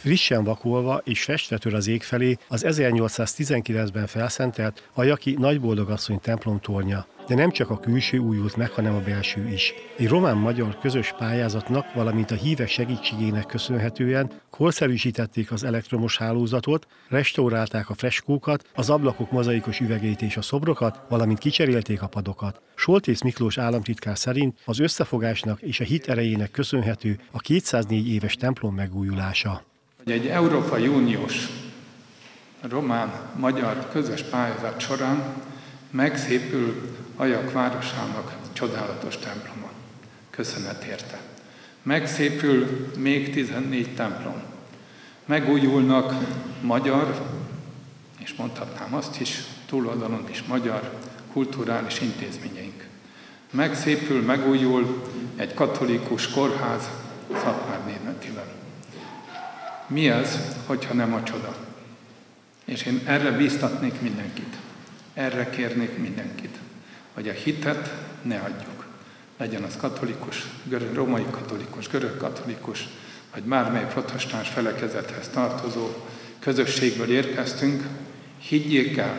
Frissen vakolva és festetől az ég felé az 1819-ben felszentelt Ajaki Nagyboldogasszony templom tornya. De nem csak a külső újult meg, hanem a belső is. Egy román-magyar közös pályázatnak, valamint a hívek segítségének köszönhetően korszerűsítették az elektromos hálózatot, restaurálták a freskókat, az ablakok mozaikos üvegeit és a szobrokat, valamint kicserélték a padokat. Soltész Miklós államtitkár szerint az összefogásnak és a hit erejének köszönhető a 204 éves templom megújulása. Egy Európai Uniós román-magyar közös pályázat során megszépül Ajak városának csodálatos temploma. Köszönet érte. Megszépül még 14 templom. Megújulnak magyar, és mondhatnám azt is, túloldalon is magyar kulturális intézményeink. Megszépül, megújul egy katolikus kórház Szatmárnémetiben. Mi ez, hogyha nem a csoda? És én erre bíztatnék mindenkit. Erre kérnék mindenkit, hogy a hitet ne adjuk. Legyen az katolikus, római katolikus, görög katolikus, vagy bármely protestáns felekezethez tartozó közösségből érkeztünk, higgyék el,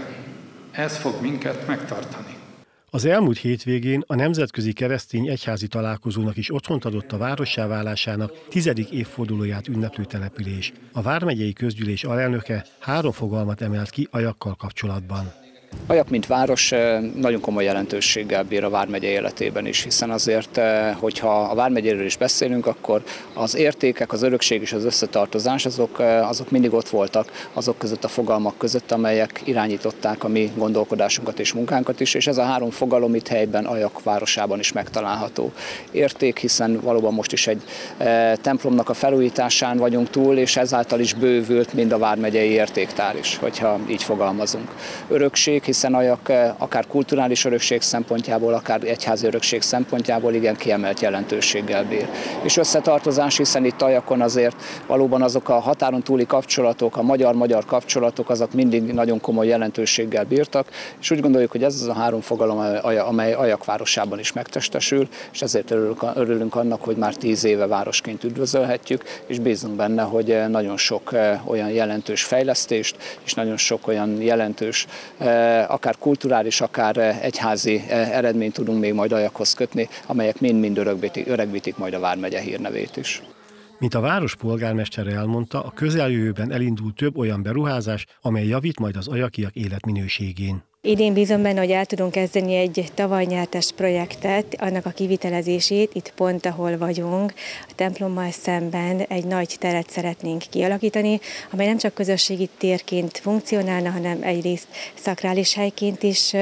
ez fog minket megtartani. Az elmúlt hétvégén a Nemzetközi Keresztény Egyházi Találkozónak is otthont adott a várossá válásának 10. évfordulóját ünneplő település. A vármegyei közgyűlés alelnöke 3 fogalmat emelt ki Ajakkal kapcsolatban. Ajak, mint város nagyon komoly jelentőséggel bír a vármegye életében is, hiszen azért, hogyha a vármegyéről is beszélünk, akkor az értékek, az örökség és az összetartozás azok mindig ott voltak azok között a fogalmak között, amelyek irányították a mi gondolkodásunkat és munkánkat is, és ez a 3 fogalom itt helyben Ajak városában is megtalálható. Érték, hiszen valóban most is egy templomnak a felújításán vagyunk túl, és ezáltal is bővült mind a vármegyei értéktár is, hogyha így fogalmazunk. Örökség, hiszen Ajak akár kulturális örökség szempontjából, akár egyházi örökség szempontjából igen kiemelt jelentőséggel bír. És összetartozás, hiszen itt Ajakon azért valóban azok a határon túli kapcsolatok, a magyar-magyar kapcsolatok, azok mindig nagyon komoly jelentőséggel bírtak, és úgy gondoljuk, hogy ez az a 3 fogalom, amely Ajak városában is megtestesül, és ezért örülünk annak, hogy már 10 éve városként üdvözölhetjük, és bízunk benne, hogy nagyon sok olyan jelentős fejlesztést, és nagyon sok olyan jelentős akár kulturális, akár egyházi eredményt tudunk még majd Ajakhoz kötni, amelyek mind-mind öregbítik majd a vármegye hírnevét is. Mint a város polgármestere elmondta, a közeljövőben elindul több olyan beruházás, amely javít majd az ajakiak életminőségén. Idén bízom benne, hogy el tudunk kezdeni egy tavaly nyertes projektet, annak a kivitelezését, itt pont ahol vagyunk, a templommal szemben egy nagy teret szeretnénk kialakítani, amely nem csak közösségi térként funkcionálna, hanem egyrészt szakrális helyként is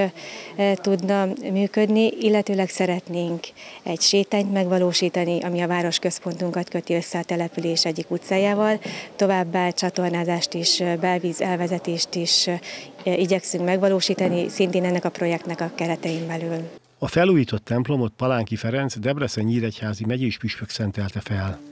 tudna működni, illetőleg szeretnénk egy sétányt megvalósítani, ami a városközpontunkat köti össze a település egyik utcájával, továbbá csatornázást is, belvíz elvezetést is igyekszünk megvalósítani, szintén ennek a projektnek a keretein belül. A felújított templomot Palánki Ferenc Debrecen Nyíregyházi megyés püspök szentelte fel.